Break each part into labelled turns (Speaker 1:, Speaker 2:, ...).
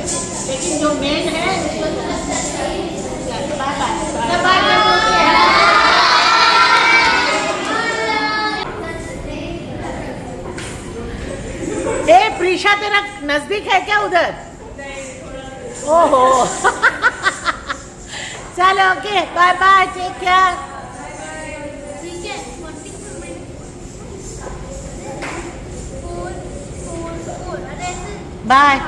Speaker 1: लेकिन जो मेन है प्रीशा तेरा नजदीक है क्या उधर? ओहो चलो okay bye bye take care bye.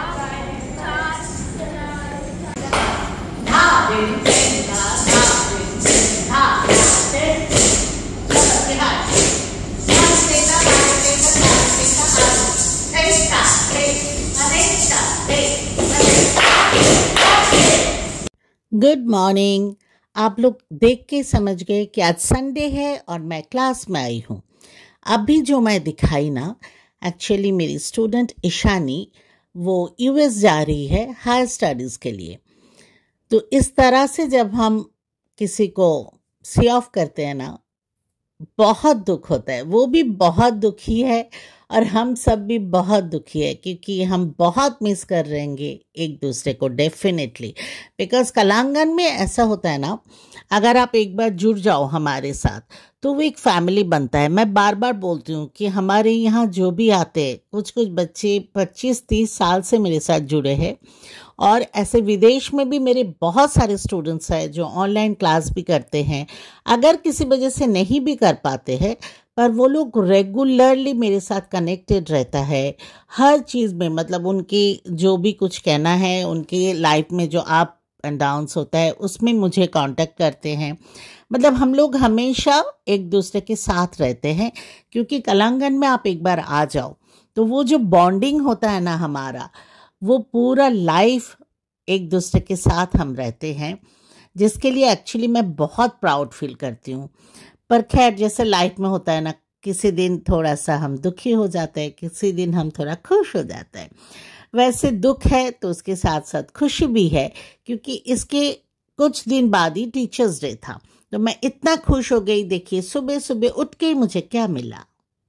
Speaker 1: Good morning. आप लोग देख के समझ गए कि आज संडे है और मैं क्लास में आई हूँ। अभी जो मैं दिखाई ना, एक्चुअली मेरी स्टूडेंट ईशानी वो यूएस जा रही है हायर स्टडीज़ के लिए। तो इस तरह से जब हम किसी को सी ऑफ करते हैं ना, बहुत दुख होता है। वो भी बहुत दुखी है और हम सब भी बहुत दुखी है, क्योंकि हम बहुत मिस कर रहेंगे एक दूसरे को डेफिनेटली। बिकॉज कलांगन में ऐसा होता है ना, अगर आप एक बार जुड़ जाओ हमारे साथ तो वो एक फैमिली बनता है। मैं बार बार बोलती हूँ कि हमारे यहाँ जो भी आते हैं, कुछ कुछ बच्चे 25-30 साल से मेरे साथ जुड़े हैं, और ऐसे विदेश में भी मेरे बहुत सारे स्टूडेंट्स हैं जो ऑनलाइन क्लास भी करते हैं। अगर किसी वजह से नहीं भी कर पाते हैं, पर वो लोग रेगुलरली मेरे साथ कनेक्टेड रहता है हर चीज़ में। मतलब उनकी जो भी कुछ कहना है, उनकी लाइफ में जो अप एंड डाउन्स होता है, उसमें मुझे कांटेक्ट करते हैं। मतलब हम लोग हमेशा एक दूसरे के साथ रहते हैं, क्योंकि कलांगन में आप एक बार आ जाओ तो वो जो बॉन्डिंग होता है ना हमारा, वो पूरा लाइफ एक दूसरे के साथ हम रहते हैं, जिसके लिए एक्चुअली मैं बहुत प्राउड फील करती हूँ। पर खैर, जैसे लाइफ में होता है ना, किसी दिन थोड़ा सा हम दुखी हो जाते हैं, किसी दिन हम थोड़ा खुश हो जाते हैं। वैसे दुख है तो उसके साथ साथ खुशी भी है, क्योंकि इसके कुछ दिन बाद ही टीचर्स डे था। तो मैं इतना खुश हो गई। देखिए, सुबह सुबह उठ के मुझे क्या मिला।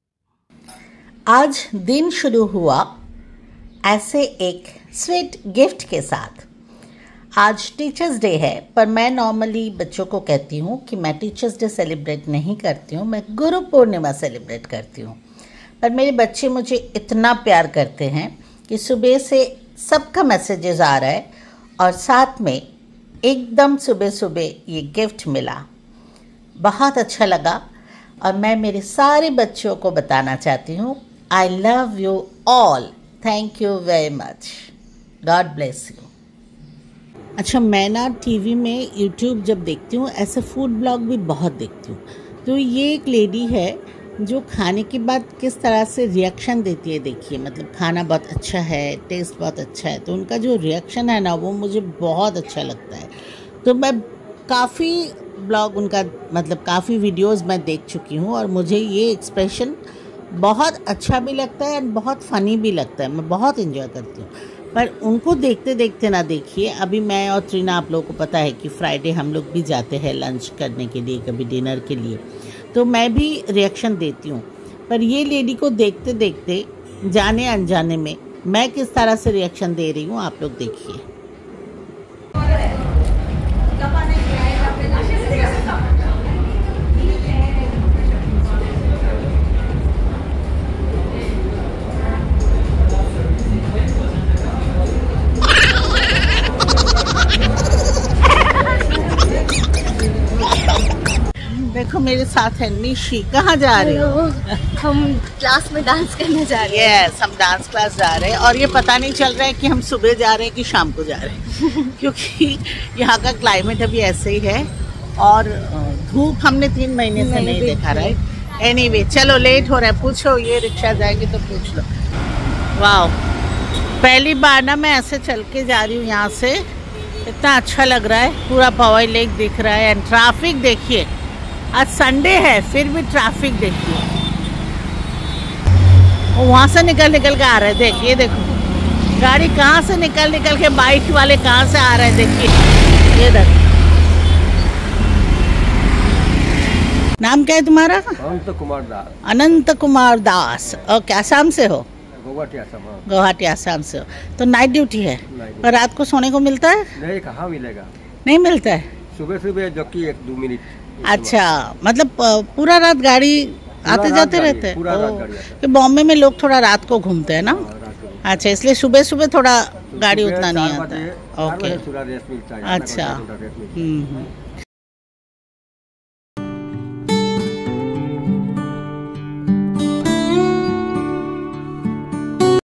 Speaker 1: आज दिन शुरू हुआ ऐसे एक स्वीट गिफ्ट के साथ। आज टीचर्स डे है, पर मैं नॉर्मली बच्चों को कहती हूँ कि मैं टीचर्स डे सेलिब्रेट नहीं करती हूँ, मैं गुरु पूर्णिमा सेलिब्रेट करती हूँ। पर मेरे बच्चे मुझे इतना प्यार करते हैं कि सुबह से सबका मैसेजेस आ रहा है, और साथ में एकदम सुबह सुबह ये गिफ्ट मिला। बहुत अच्छा लगा, और मैं मेरे सारे बच्चों को बताना चाहती हूँ, I love you all, thank you very much, God bless you. अच्छा, मैं ना टीवी में यूट्यूब जब देखती हूँ, ऐसे फूड ब्लॉग भी बहुत देखती हूँ। तो ये एक लेडी है जो खाने के बाद किस तरह से रिएक्शन देती है। देखिए, मतलब खाना बहुत अच्छा है, टेस्ट बहुत अच्छा है, तो उनका जो रिएक्शन है ना, वो मुझे बहुत अच्छा लगता है। तो मैं काफ़ी ब्लॉग उनका, मतलब काफ़ी वीडियोस मैं देख चुकी हूँ, और मुझे ये एक्सप्रेशन बहुत अच्छा भी लगता है और बहुत फ़नी भी लगता है। मैं बहुत एंजॉय करती हूँ। पर उनको देखते देखते ना, देखिए अभी मैं और ट्रीना, आप लोगों को पता है कि फ्राइडे हम लोग भी जाते हैं लंच करने के लिए, कभी डिनर के लिए, तो मैं भी रिएक्शन देती हूँ। पर ये लेडी को देखते देखते, जाने अनजाने में, मैं किस तरह से रिएक्शन दे रही हूँ, आप लोग देखिए। देखो मेरे साथ है निशी। कहाँ जा रहे हो?
Speaker 2: हम क्लास में डांस करने जा रहे
Speaker 1: हैं। यस, हम डांस क्लास जा रहे हैं, और ये पता नहीं चल रहा है कि हम सुबह जा रहे हैं कि शाम को जा रहे हैं क्योंकि यहाँ का क्लाइमेट अभी ऐसे ही है, और धूप हमने 3 महीने से नहीं देखा। राइट, एनीवे चलो, लेट हो रहा है। पूछो, ये रिक्शा जाएगी तो पूछ लो। वाह, पहली बार ना मैं ऐसे चल के जा रही हूँ यहाँ से, इतना अच्छा लग रहा है। पूरा पवई लेक दिख रहा है, एंड ट्रैफिक देखिए, आज संडे है फिर भी ट्रैफिक देखिए। वहाँ से निकल के आ रहे हैं। देखिए, देखो गाड़ी कहाँ से निकल के, बाइक वाले कहाँ से आ रहे हैं। देखिए, ये देखो। नाम क्या है तुम्हारा?
Speaker 3: अनंत कुमार दास।
Speaker 1: अनंत कुमार दास। ओके, असम से हो?
Speaker 3: गुवाहाटी आसाम। हाँ।
Speaker 1: गुवाहाटी आसाम से हो। तो नाइट ड्यूटी है
Speaker 3: नाइट
Speaker 1: और रात को सोने को मिलता है?
Speaker 3: नहीं, कहाँ मिलेगा,
Speaker 1: नहीं मिलता है।
Speaker 3: सुबह सुबह जो कि 1-2 मिनट।
Speaker 1: अच्छा, मतलब पूरा रात गाड़ी आते जाते रहते हैं?
Speaker 3: पूरा रात गाड़ी आता है।
Speaker 1: कि बॉम्बे में लोग थोड़ा रात को घूमते हैं ना?
Speaker 3: हाँ, रात को।
Speaker 1: अच्छा, इसलिए सुबह सुबह थोड़ा
Speaker 3: तो
Speaker 1: गाड़ी
Speaker 3: सुबह
Speaker 1: उतना नहीं
Speaker 3: 4
Speaker 1: आता है।
Speaker 3: बजे, 4
Speaker 1: ओके,
Speaker 3: बजे थोड़ा रेस्ट मिलता है।
Speaker 1: अच्छा।
Speaker 3: आधा घंटा रेस्ट मिलता है।